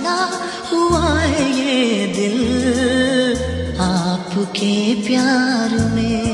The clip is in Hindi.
दीवाना हुआ है ये दिल आपके प्यार में।